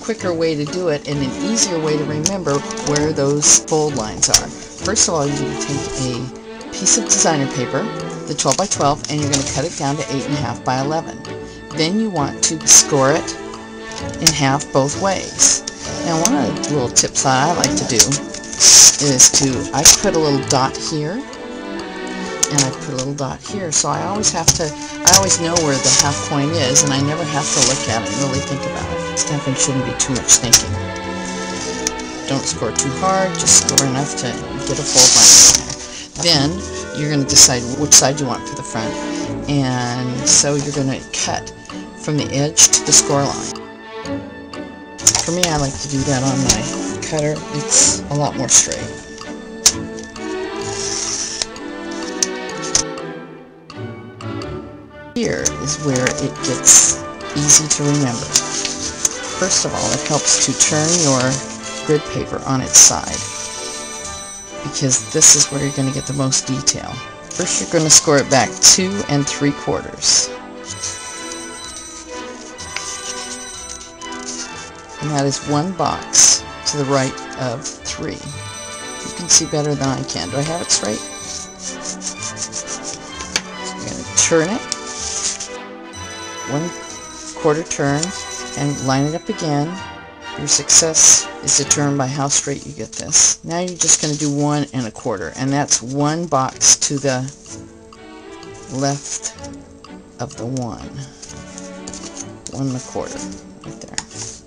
quicker way to do it and an easier way to remember where those fold lines are. First of all, you're going to take a piece of designer paper, the 12 by 12, and you're going to cut it down to 8.5 by 11. Then you want to score it in half both ways. Now, one of the little tips that I like to do is I put a little dot here, and I put a little dot here, so I always know where the half point is, and I never have to look at it and really think about it. Stamping shouldn't be too much thinking. Don't score too hard, just score enough to get a fold line in there. Then, you're going to decide which side you want for the front, and so you're going to cut from the edge to the score line. For me, I like to do that on my cutter. It's a lot more straight. Here is where it gets easy to remember. First of all, it helps to turn your grid paper on its side, because this is where you're going to get the most detail. First, you're going to score it back 2 3/4. And that is one box to the right of 3. You can see better than I can. Do I have it straight? So you're going to turn it 1/4 turn and line it up again. Your success is determined by how straight you get this. Now you're just going to do 1 1/4, and that's one box to the left of the 1. 1 1/4 right there.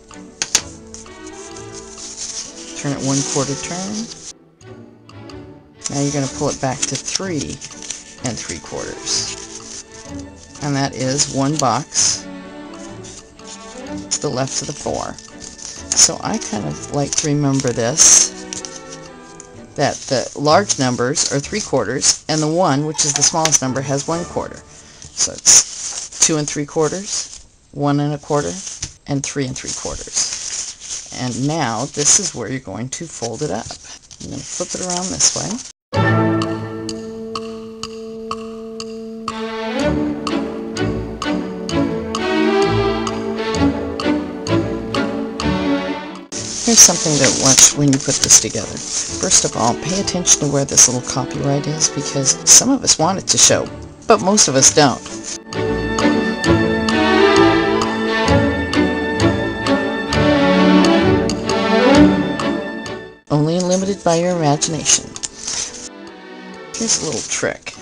Turn it 1/4 turn. Now you're going to pull it back to 3 3/4. And that is one box to the left of the 4. So I kind of like to remember this, that the large numbers are 3/4, and the 1, which is the smallest number, has 1/4. So it's 2 3/4, 1 1/4, and 3 3/4. And now this is where you're going to fold it up. I'm going to flip it around this way. Here's something to watch when you put this together. First of all, pay attention to where this little copyright is, because some of us want it to show, but most of us don't. Only limited by your imagination. Here's a little trick.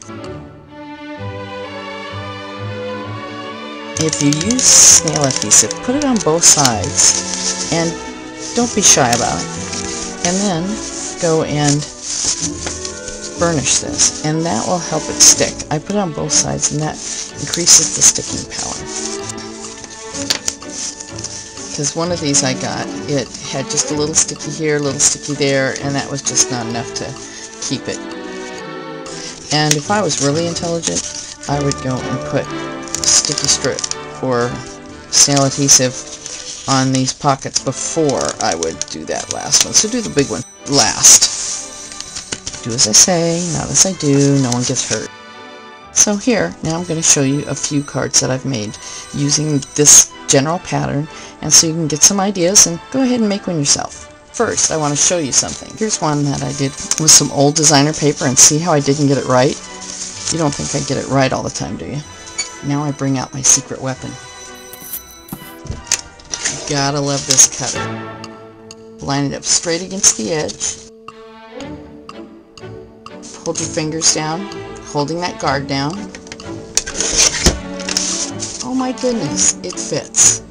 If you use snail adhesive, put it on both sides, and don't be shy about it. And then go and burnish this, and that will help it stick. I put it on both sides, and that increases the sticking power. Because one of these I got, it had just a little sticky here, a little sticky there, and that was just not enough to keep it. And if I was really intelligent, I would go and put sticky strip or snail adhesive on these pockets before I would do that last one. So do the big one last. Do as I say, not as I do, no one gets hurt. So here, now I'm going to show you a few cards that I've made using this general pattern, and so you can get some ideas and go ahead and make one yourself. First, I want to show you something. Here's one that I did with some old designer paper, and see how I didn't get it right? You don't think I get it right all the time, do you? Now I bring out my secret weapon. You gotta love this cutter. Line it up straight against the edge. Hold your fingers down, holding that guard down. Oh my goodness, it fits.